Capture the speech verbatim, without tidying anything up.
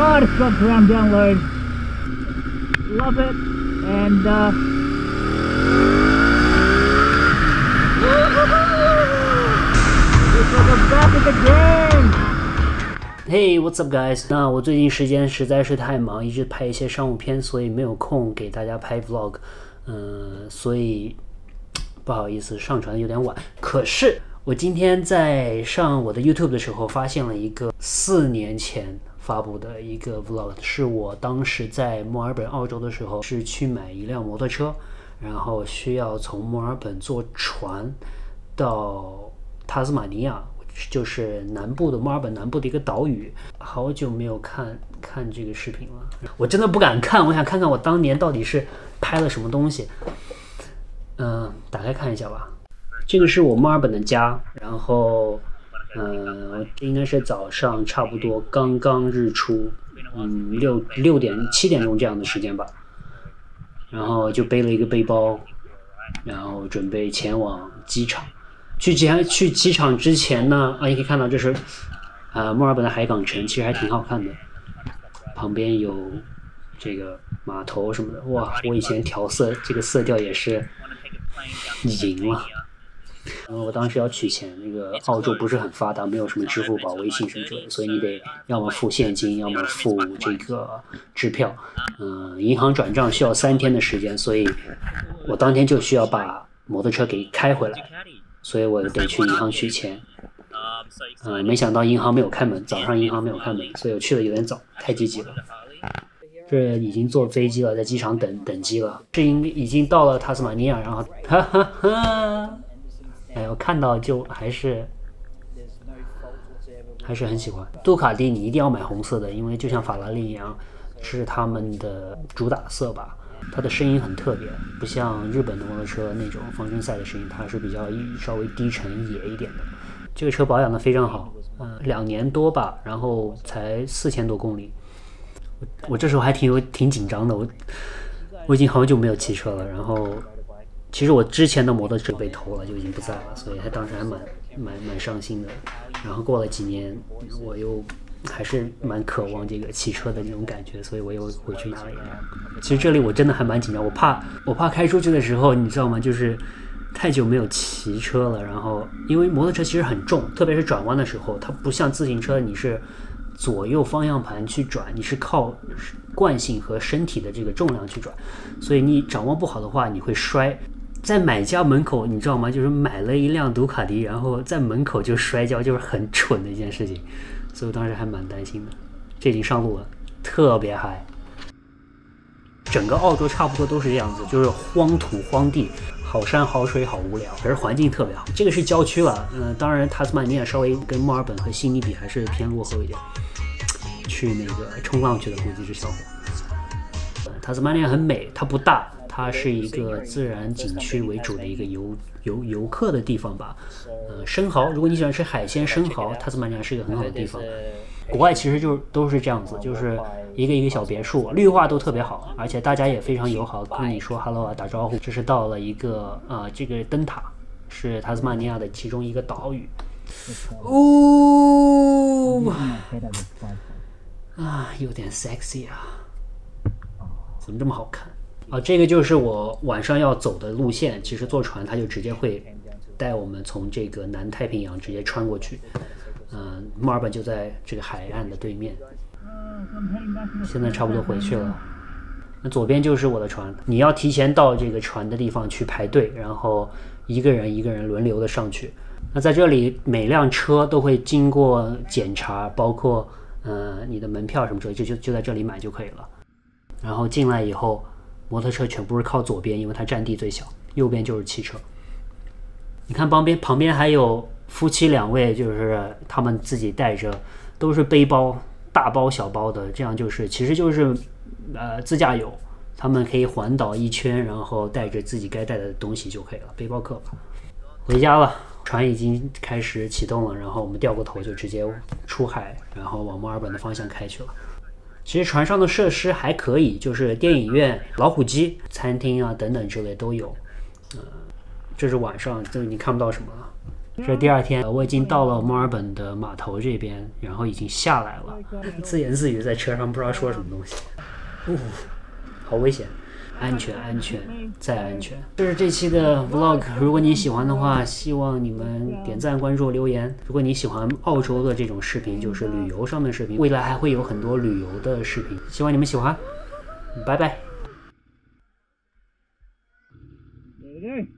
god, it's got ground download. Love it. And uh, it's like I'm back at the game.Hey, what's up, guys? 那我最近时间实在是太忙，一直拍一些商务片，所以没有空给大家拍 vlog。嗯，所以不好意思，上传的有点晚。可是我今天在上我的 YouTube 的时候，发现了一个四年前发布的一个 vlog， 是我当时在墨尔本，澳洲的时候，是去买一辆摩托车，然后需要从墨尔本坐船到塔斯马尼亚。就是南部的墨尔本南部的一个岛屿，好久没有看看这个视频了，我真的不敢看，我想看看我当年到底是拍了什么东西。嗯、呃，打开看一下吧。这个是我墨尔本的家，然后，呃，应该是早上差不多刚刚日出，嗯，六六点七点钟这样的时间吧。然后就背了一个背包，然后准备前往机场。去机去机场之前呢，啊，你可以看到这是，呃，墨尔本的海港城，其实还挺好看的。旁边有这个码头什么的，哇！我以前调色这个色调也是赢了。然后我当时要取钱，那个澳洲不是很发达，没有什么支付宝、微信什么之类的，所以你得要么付现金，要么付这个支票。嗯、呃，银行转账需要三天的时间，所以我当天就需要把摩托车给开回来。所以我得去银行取钱，呃，没想到银行没有开门，早上银行没有开门，所以我去的有点早，太积极了。这已经坐飞机了，在机场等等机了，这应已经到了塔斯马尼亚，然后哈哈哈，哎，我看到就还是还是很喜欢。杜卡迪你一定要买红色的，因为就像法拉利一样，是他们的主打色吧。它的声音很特别，不像日本的摩托车那种方程赛的声音，它是比较稍微低沉野一点的。这个车保养的非常好，嗯，两年多吧，然后才四千多公里。我, 我这时候还挺有挺紧张的，我我已经好久没有骑车了。然后其实我之前的摩托车被偷了，就已经不在了，所以他当时还蛮蛮蛮伤心的。然后过了几年，我又。还是蛮渴望这个骑车的这种感觉，所以我又回去拿了一辆。其实这里我真的还蛮紧张，我怕我怕开出去的时候，你知道吗？就是太久没有骑车了，然后因为摩托车其实很重，特别是转弯的时候，它不像自行车，你是左右方向盘去转，你是靠惯性和身体的这个重量去转，所以你掌握不好的话，你会摔。在买家门口，你知道吗？就是买了一辆杜卡迪，然后在门口就摔跤，就是很蠢的一件事情。所以我当时还蛮担心的。这已经上路了，特别嗨。整个澳洲差不多都是这样子，就是荒土荒地，好山好水好无聊，可是环境特别好。这个是郊区了，嗯、呃，当然塔斯马尼亚稍微跟墨尔本和悉尼比还是偏落后一点。去那个冲浪去的估计是小伙。塔斯马尼亚很美，它不大。它是一个自然景区为主的一个游游游客的地方吧，呃，生蚝，如果你喜欢吃海鲜，生蚝，塔斯马尼亚是一个很好的地方。国外其实就都是这样子，就是一个一个小别墅，绿化都特别好，而且大家也非常友好，跟你说 hello 啊，打招呼。这是到了一个啊、呃，这个灯塔是塔斯马尼亚的其中一个岛屿。哦，啊，有点 sexy 啊，怎么这么好看？啊，这个就是我晚上要走的路线。其实坐船，它就直接会带我们从这个南太平洋直接穿过去。嗯、呃，墨尔本就在这个海岸的对面。现在差不多回去了。那左边就是我的船，你要提前到这个船的地方去排队，然后一个人一个人轮流的上去。那在这里，每辆车都会经过检查，包括呃你的门票什么之类，就就就在这里买就可以了。然后进来以后。摩托车全部是靠左边，因为它占地最小，右边就是汽车。你看旁边旁边还有夫妻两位，就是他们自己带着，都是背包，大包小包的，这样就是其实就是呃自驾游，他们可以环岛一圈，然后带着自己该带的东西就可以了，背包客吧。回家了，船已经开始启动了，然后我们掉过头就直接出海，然后往墨尔本的方向开去了。其实船上的设施还可以，就是电影院、老虎机、餐厅啊等等之类都有。呃，这是晚上，就你看不到什么了。 这是第二天，我已经到了墨尔本的码头这边，然后已经下来了，自言自语在车上不知道说什么东西。呜，好危险！安全，安全，再安全。这是这期的 vlog， 如果你喜欢的话，希望你们点赞、关注、留言。如果你喜欢澳洲的这种视频，就是旅游上的视频，未来还会有很多旅游的视频，希望你们喜欢。拜拜。 对。